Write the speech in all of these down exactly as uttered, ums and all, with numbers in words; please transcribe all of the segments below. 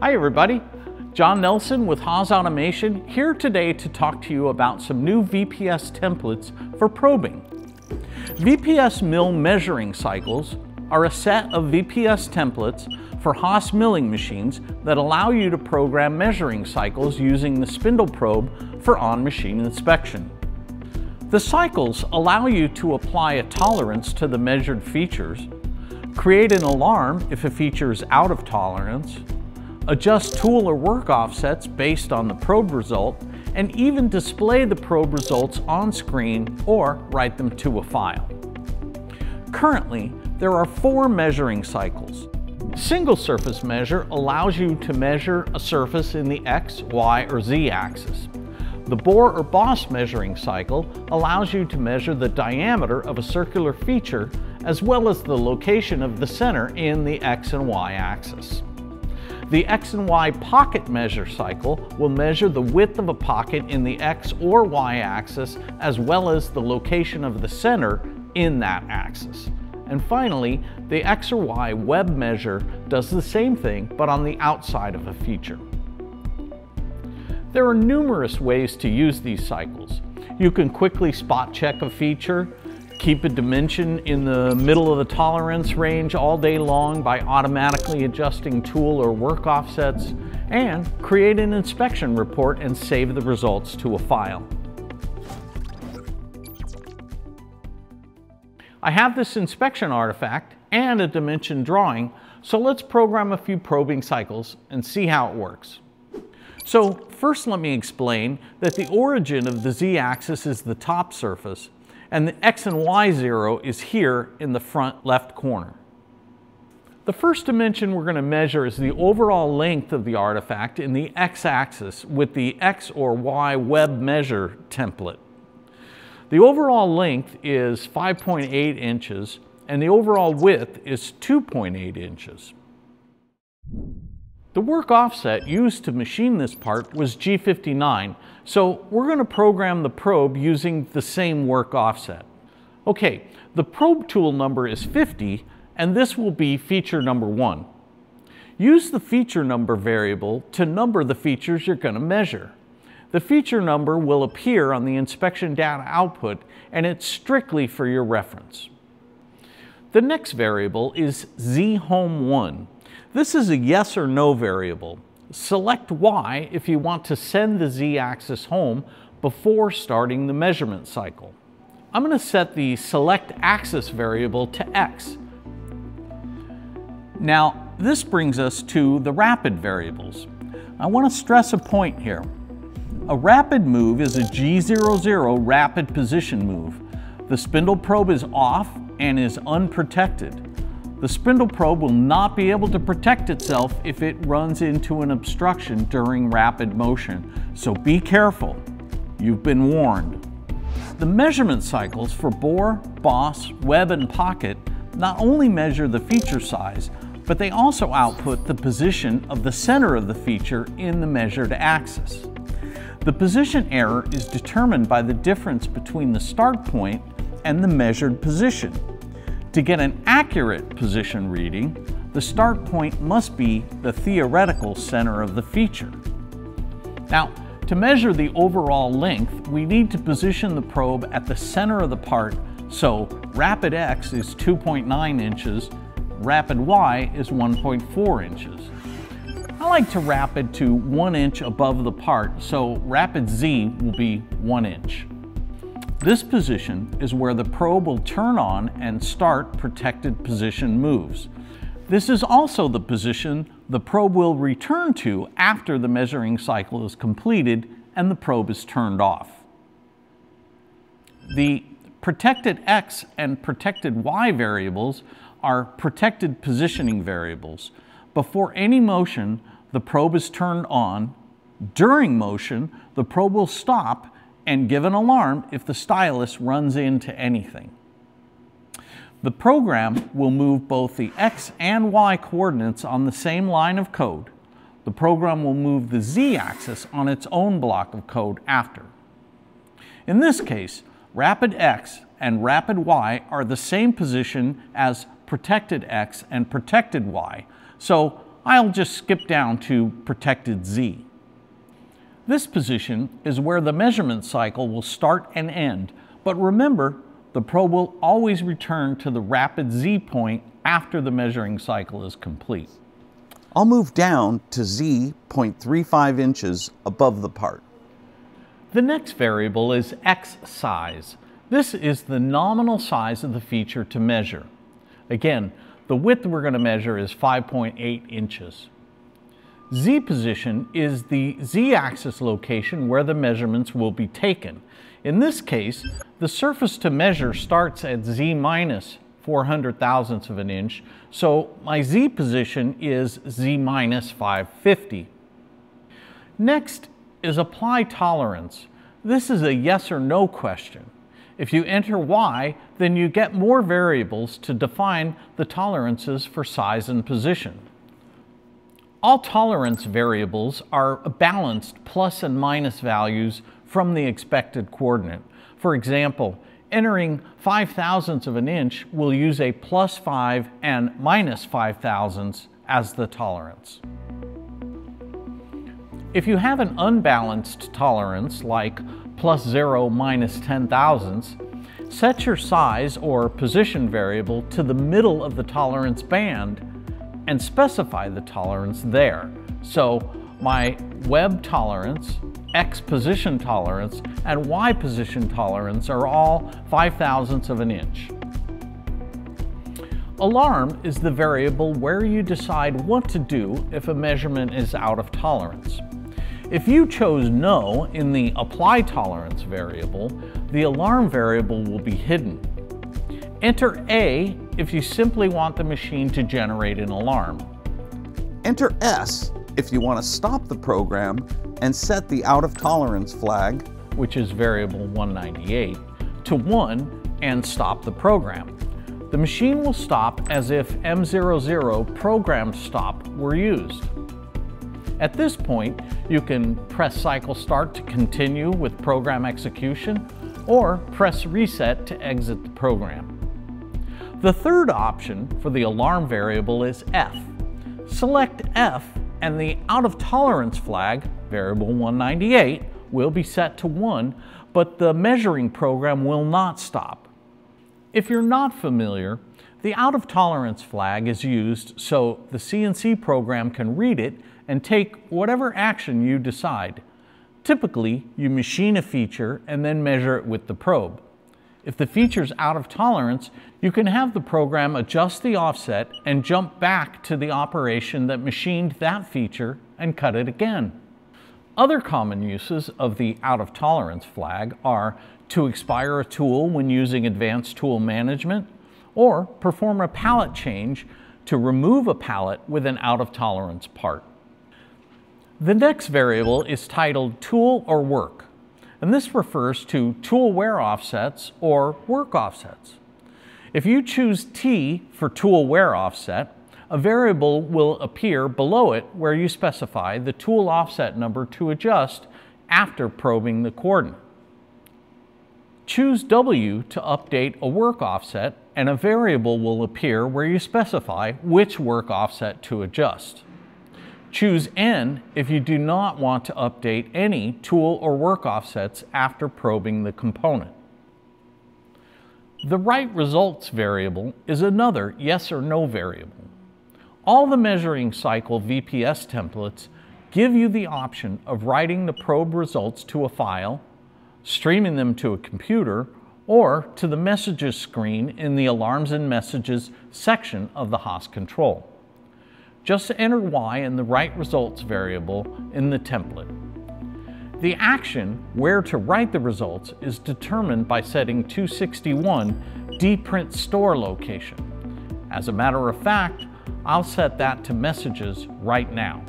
Hi everybody, John Nelson with Haas Automation here today to talk to you about some new V P S templates for probing. V P S mill measuring cycles are a set of V P S templates for Haas milling machines that allow you to program measuring cycles using the spindle probe for on-machine inspection. The cycles allow you to apply a tolerance to the measured features, create an alarm if a feature is out of tolerance, adjust tool or work offsets based on the probe result, and even display the probe results on screen or write them to a file. Currently, there are four measuring cycles. Single surface measure allows you to measure a surface in the X, Y, or Z axis. The bore or boss measuring cycle allows you to measure the diameter of a circular feature as well as the location of the center in the X and Y axis. The X and Y pocket measure cycle will measure the width of a pocket in the X or Y axis as well as the location of the center in that axis. And finally, the X or Y web measure does the same thing but on the outside of a feature. There are numerous ways to use these cycles. You can quickly spot check a feature, keep a dimension in the middle of the tolerance range all day long by automatically adjusting tool or work offsets, and create an inspection report and save the results to a file. I have this inspection artifact and a dimension drawing, so let's program a few probing cycles and see how it works. So first let me explain that the origin of the Z-axis is the top surface, and the X and Y zero is here in the front left corner. The first dimension we're going to measure is the overall length of the artifact in the X-axis with the X or Y web measure template. The overall length is five point eight inches and the overall width is two point eight inches. The work offset used to machine this part was G fifty-nine, so we're going to program the probe using the same work offset. Okay, the probe tool number is fifty, and this will be feature number one. Use the feature number variable to number the features you're going to measure. The feature number will appear on the inspection data output, and it's strictly for your reference. The next variable is Z home one. This is a yes or no variable. Select Y if you want to send the Z-axis home before starting the measurement cycle. I'm going to set the select axis variable to X. Now, this brings us to the rapid variables. I want to stress a point here. A rapid move is a G zero zero rapid position move. The spindle probe is off and is unprotected. The spindle probe will not be able to protect itself if it runs into an obstruction during rapid motion, so be careful. You've been warned. The measurement cycles for bore, boss, web, and pocket not only measure the feature size, but they also output the position of the center of the feature in the measured axis. The position error is determined by the difference between the start point and the measured position. To get an accurate position reading, the start point must be the theoretical center of the feature. Now, to measure the overall length, we need to position the probe at the center of the part, so rapid X is two point nine inches, rapid Y is one point four inches. I like to rapid to one inch above the part, so rapid Z will be one inch. This position is where the probe will turn on and start protected position moves. This is also the position the probe will return to after the measuring cycle is completed and the probe is turned off. The protected X and protected Y variables are protected positioning variables. Before any motion, the probe is turned on. During motion, the probe will stop and give an alarm if the stylus runs into anything. The program will move both the X and Y coordinates on the same line of code. The program will move the Z-axis on its own block of code after. In this case, rapid X and rapid Y are the same position as protected X and protected Y, so I'll just skip down to protected Z. This position is where the measurement cycle will start and end, but remember, the probe will always return to the rapid Z point after the measuring cycle is complete. I'll move down to Z zero point three five inches above the part. The next variable is X size. This is the nominal size of the feature to measure. Again, the width we're going to measure is five point eight inches. Z position is the Z-axis location where the measurements will be taken. In this case, the surface to measure starts at Z minus four hundred thousandths of an inch, so my Z position is Z minus five hundred fifty. Next is apply tolerance. This is a yes or no question. If you enter Y, then you get more variables to define the tolerances for size and position. All tolerance variables are balanced plus and minus values from the expected coordinate. For example, entering five thousandths of an inch will use a plus five and minus five thousandths as the tolerance. If you have an unbalanced tolerance, like plus zero minus ten thousandths, set your size or position variable to the middle of the tolerance band and specify the tolerance there. So my web tolerance, X position tolerance, and Y position tolerance are all five thousandths of an inch. Alarm is the variable where you decide what to do if a measurement is out of tolerance. If you chose no in the apply tolerance variable, the alarm variable will be hidden. Enter A if you simply want the machine to generate an alarm. Enter S if you want to stop the program and set the out of tolerance flag, which is variable one ninety-eight, to one and stop the program. The machine will stop as if M zero zero program stop were used. At this point, you can press cycle start to continue with program execution, or press reset to exit the program. The third option for the alarm variable is F. Select F and the out of tolerance flag, variable one ninety-eight, will be set to one, but the measuring program will not stop. If you're not familiar, the out of tolerance flag is used so the C N C program can read it and take whatever action you decide. Typically, you machine a feature and then measure it with the probe. If the feature's out of tolerance, you can have the program adjust the offset and jump back to the operation that machined that feature and cut it again. Other common uses of the out of tolerance flag are to expire a tool when using advanced tool management, or perform a pallet change to remove a pallet with an out of tolerance part. The next variable is titled tool or work, and this refers to tool wear offsets or work offsets. If you choose T for tool wear offset, a variable will appear below it where you specify the tool offset number to adjust after probing the coordinate. Choose W to update a work offset, and a variable will appear where you specify which work offset to adjust. Choose N if you do not want to update any tool or work offsets after probing the component. The right results variable is another yes or no variable. All the measuring cycle V P S templates give you the option of writing the probe results to a file, streaming them to a computer, or to the messages screen in the Alarms and Messages section of the H O S control. Just enter Y in the right results variable in the template. The action where to write the results is determined by setting two sixty-one dprint store location. As a matter of fact, I'll set that to messages right now.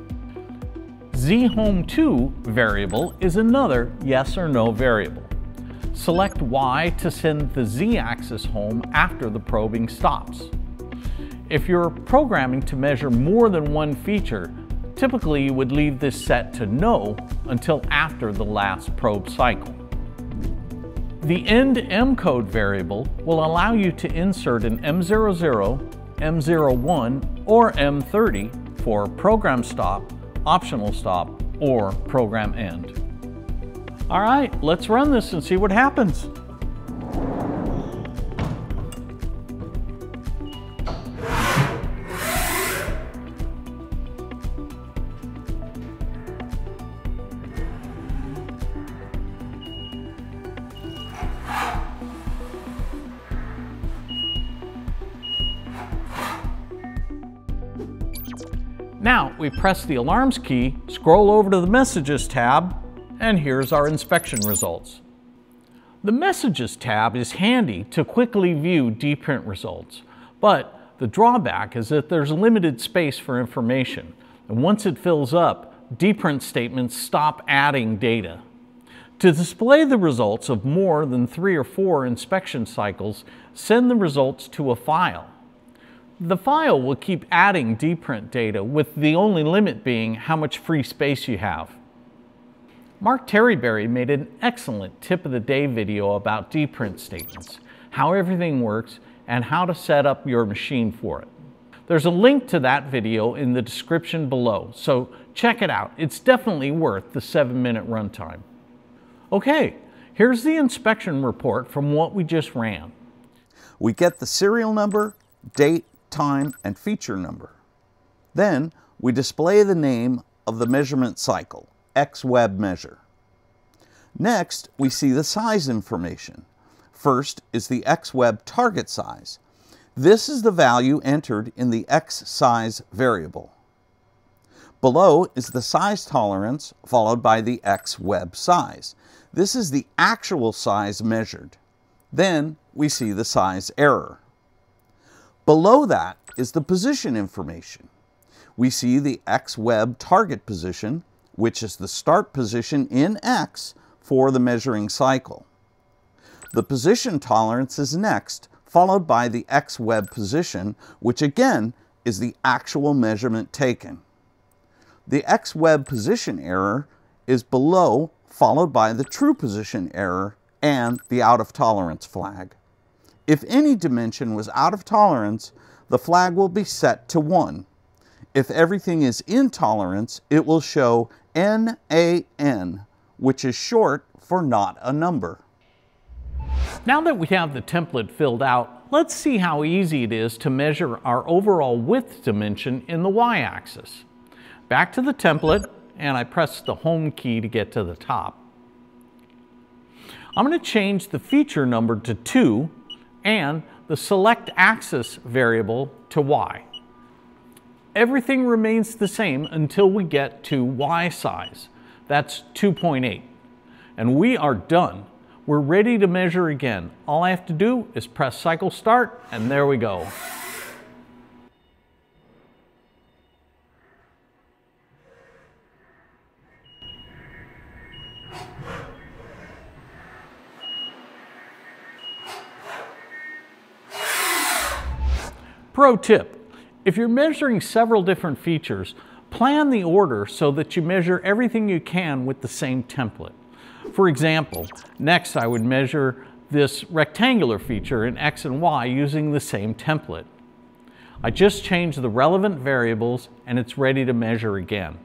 Z home to variable is another yes or no variable. Select Y to send the Z-axis home after the probing stops. If you're programming to measure more than one feature, typically you would leave this set to no until after the last probe cycle. The end M code variable will allow you to insert an M zero zero, M zero one, or M thirty for program stop, optional stop, or program end. All right, let's run this and see what happens. Now we press the alarms key, scroll over to the messages tab, and here's our inspection results. The messages tab is handy to quickly view dprint results, but the drawback is that there's limited space for information, and once it fills up, dprint statements stop adding data. To display the results of more than three or four inspection cycles, send the results to a file. The file will keep adding dprint data, with the only limit being how much free space you have. Mark Terryberry made an excellent tip of the day video about dprint statements, how everything works, and how to set up your machine for it. There's a link to that video in the description below, so check it out. It's definitely worth the seven minute runtime. Okay, here's the inspection report from what we just ran. We get the serial number, date, time, and feature number. Then we display the name of the measurement cycle, X Web measure. Next, we see the size information. First is the X Web target size. This is the value entered in the X size variable. Below is the size tolerance, followed by the X Web size. This is the actual size measured. Then we see the size error. Below that is the position information. We see the X Web target position, which is the start position in X for the measuring cycle. The position tolerance is next, followed by the X Web position, which again is the actual measurement taken. The X Web position error is below, followed by the true position error and the out of tolerance flag. If any dimension was out of tolerance, the flag will be set to one. If everything is in tolerance, it will show N A N, which is short for not a number. Now that we have the template filled out, let's see how easy it is to measure our overall width dimension in the y-axis. Back to the template, and I press the home key to get to the top. I'm going to change the feature number to two and the select axis variable to Y. Everything remains the same until we get to Y size. That's two point eight. And we are done. We're ready to measure again. All I have to do is press cycle start, and there we go. Pro tip, if you're measuring several different features, plan the order so that you measure everything you can with the same template. For example, next I would measure this rectangular feature in X and Y using the same template. I just changed the relevant variables and it's ready to measure again.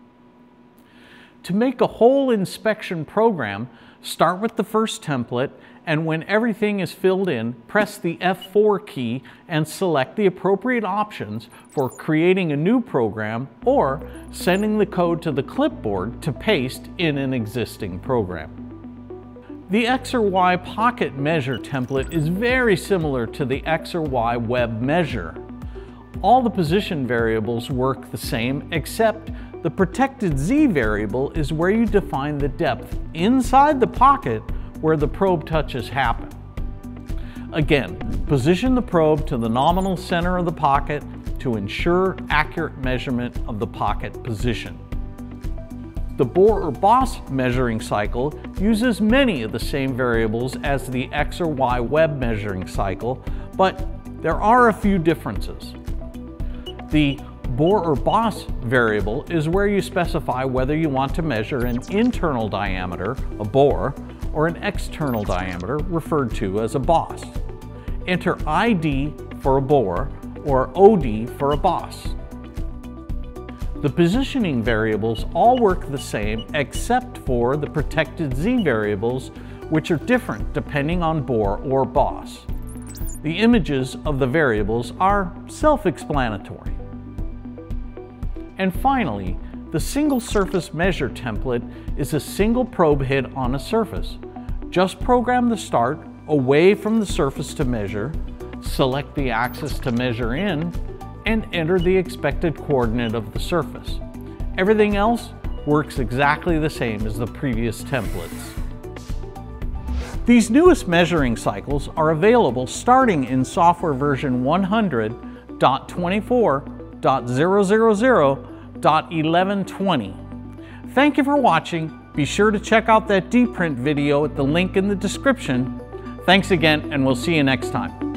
To make a whole inspection program, start with the first template, and when everything is filled in, press the F four key and select the appropriate options for creating a new program or sending the code to the clipboard to paste in an existing program. The X or Y pocket measure template is very similar to the X or Y web measure. All the position variables work the same, except the protected Z variable is where you define the depth inside the pocket where the probe touches happen. Again, position the probe to the nominal center of the pocket to ensure accurate measurement of the pocket position. The bore or boss measuring cycle uses many of the same variables as the X or Y web measuring cycle, but there are a few differences. The bore or boss variable is where you specify whether you want to measure an internal diameter, a bore, or an external diameter, referred to as a boss. Enter I D for a bore or O D for a boss. The positioning variables all work the same except for the protected Z variables, which are different depending on bore or boss. The images of the variables are self-explanatory. And finally, the single surface measure template is a single probe head on a surface. Just program the start away from the surface to measure, select the axis to measure in, and enter the expected coordinate of the surface. Everything else works exactly the same as the previous templates. These newest measuring cycles are available starting in software version one hundred point twenty-four point zero zero zero point eleven twenty. Thank you for watching. Be sure to check out that D-Print video at the link in the description. Thanks again, and we'll see you next time.